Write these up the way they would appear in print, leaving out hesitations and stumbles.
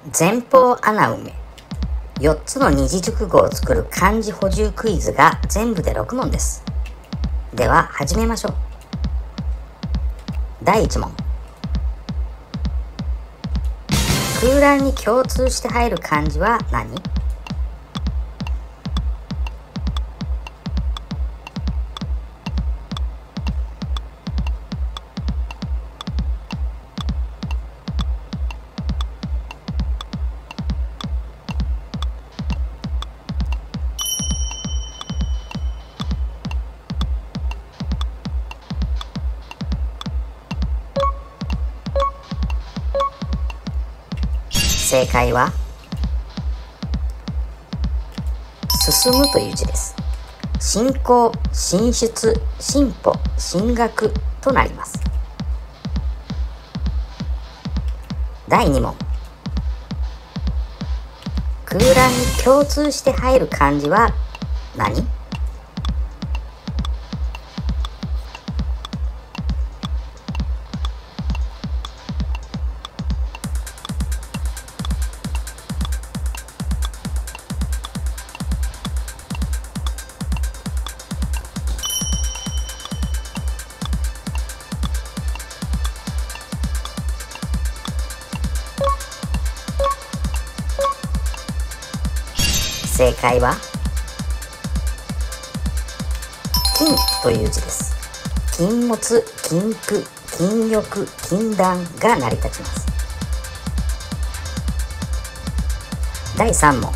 前方穴埋め4つの二字熟語を作る漢字補充クイズが全部で6問です。では始めましょう。第1問。空欄に共通して入る漢字は何？正解は進むという字です。進行、進出、進歩、進学となります。第2問。空欄に共通して入る漢字は何？正解は金という字です。禁物、禁句、禁欲、禁断が成り立ちます。第3問。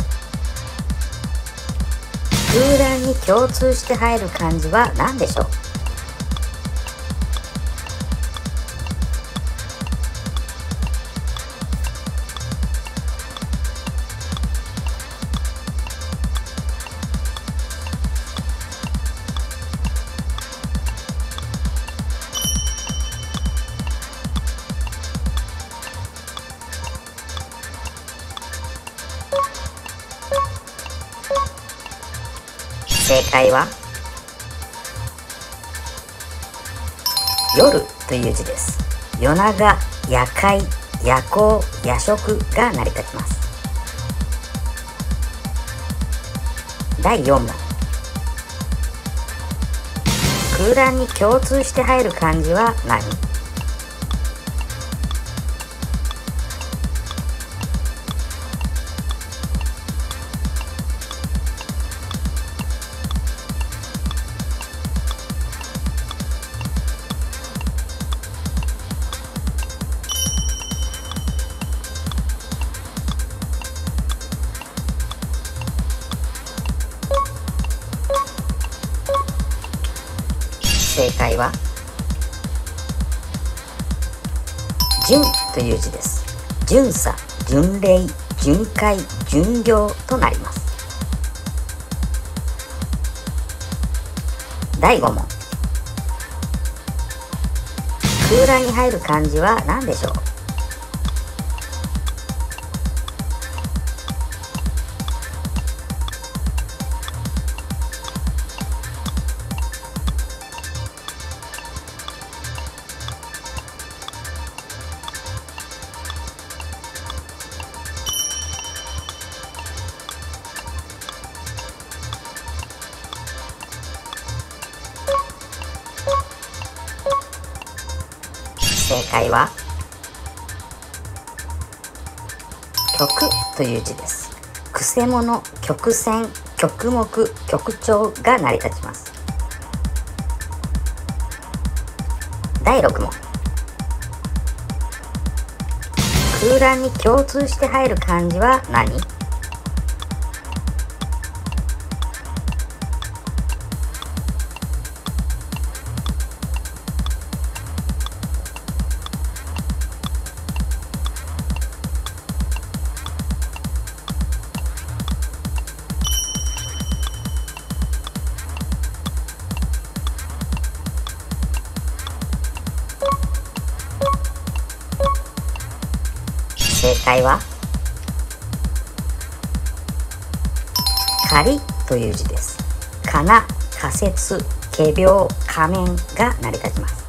空欄に共通して入る漢字は何でしょう？正解は夜という字です。夜長、夜会、夜行、夜食が成り立ちます。第4問。空欄に共通して入る漢字は何？正解は順という字です。順差、巡礼、巡回、巡業となります。第5問。空欄に入る漢字は何でしょう？正解は曲という字です。くせ者、曲線、曲目、曲調が成り立ちます。第6問。空欄に共通して入る漢字は何？正解は仮という字です。仮名、仮説、仮病、仮面が成り立ちます。